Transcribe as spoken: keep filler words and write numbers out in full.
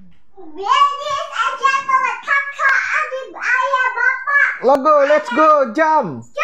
Biarin aja sama kakak, adik, ayah, bapak. Logo, let's go, jump.